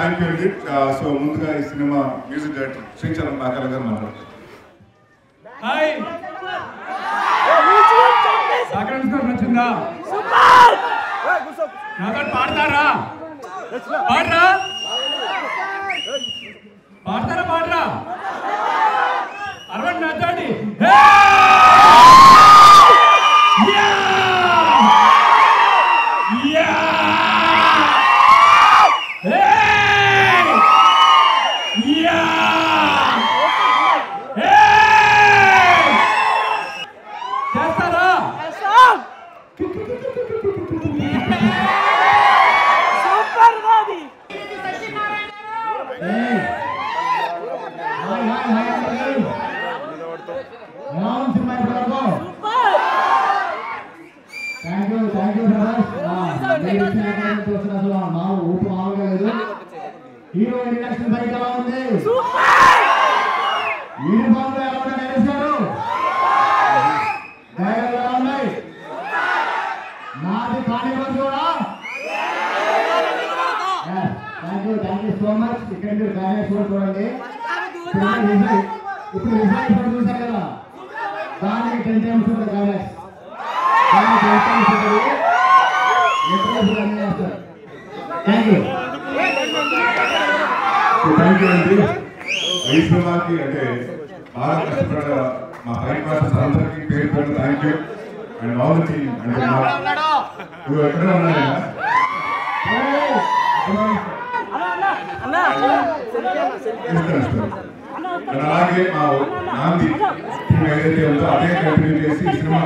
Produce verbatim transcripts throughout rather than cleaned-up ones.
Thank you అండి. So ముందుగా ఈ cinema music director Sricharan Pakala garu మాట్లాడతారు. హాయ్ సాకరన్ సార్ నచ్చిందా? నాతో పాడతారా? పాడరా పాడతారా పాడరా అరవై నాతోటి హీరో ఇండక్షన్ బైక్ ఎలా ఉంది? వీడి బాబు ఎలా నడిచారు? డైలాగ్ ఎలా ఉన్నాయి? నాది కానీ రోజు కూడా thank you thank you so much. ఇక్కడ డైలాగ్ కూడా చూడండి. ఇప్పుడు రిజల్ట్ కూడా చూసారు కదా, దానికి టెన్ టైమ్స్ ఉంటుంది డైలాగ్స్, దానికి టెన్ టైమ్స్ ఉంటుంది. థ్యాంక్ యూ థ్యాంక్ యూ అండి. ఈ సినిమాకి అంటే బాగా కష్టపడ మా ఫైట్ మాస్టర్స్ అందరికీ పేరు పేరు thank you. And all the team అంటే నువ్వు ఎక్కడ ఉన్నాయా? అలాగే మా నాంది టీం ఏదైతే ఉందో అదే కంటిన్యూ చేసి ఈ సినిమా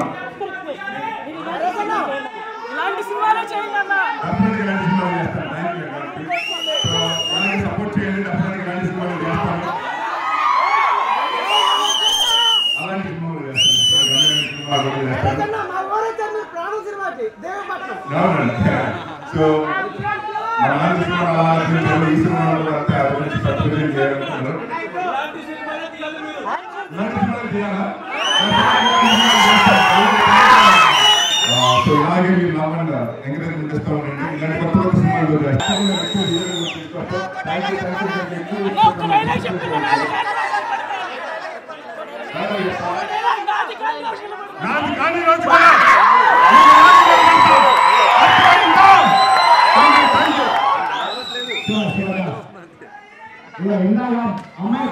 సపోర్ట్ చేయండి. అలాంటి సినిమాలు చేస్తాను. అలాంటి సినిమాలు చేస్తాను. సో మా నాన్న సినిమా ఈ సినిమాలో అంతే అభివృద్ధి సత్కృతి చేయాలనుకున్నారు. సో ఇలాగే మీరు నమ్మంగా ఎంకరేజ్ చేస్తూ ఉండండి. ఇలాంటి కొత్త కొత్త సినిమాలు నాది కానీ రోజు అమ్మాయి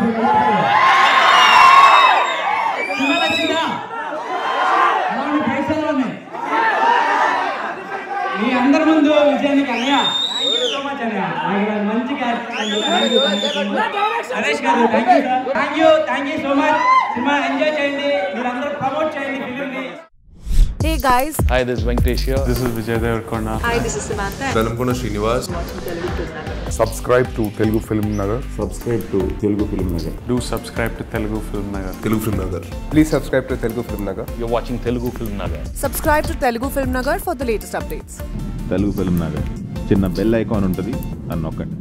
మీ అందరి ముందు విజయానికి అన్నయ్య మంచి Naresh garu thank you thank you thank you so much. Cinema enjoy చేయండి, మీరందరూ ప్రమోట్ చేయండి ఫిల్మ్ని. Hey guys. Hi, this is Venkatesh here. This is Vijay Kanakamedala. Hi, this is Samantha. Velamkona Srinivas. Subscribe to Telugu FilmNagar. Subscribe to Telugu FilmNagar. Do subscribe to Telugu FilmNagar. Telugu FilmNagar. Please subscribe to Telugu FilmNagar. You're watching Telugu FilmNagar. Subscribe to Telugu FilmNagar for the latest updates. Telugu FilmNagar. చిన్న bell icon ఉంటుంది, దాన్ని నొక్కండి.